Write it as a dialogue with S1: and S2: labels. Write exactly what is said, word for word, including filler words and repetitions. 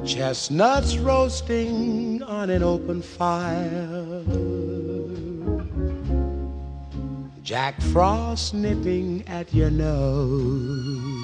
S1: Chestnuts roasting on an open fire, Jack Frost nipping at your nose.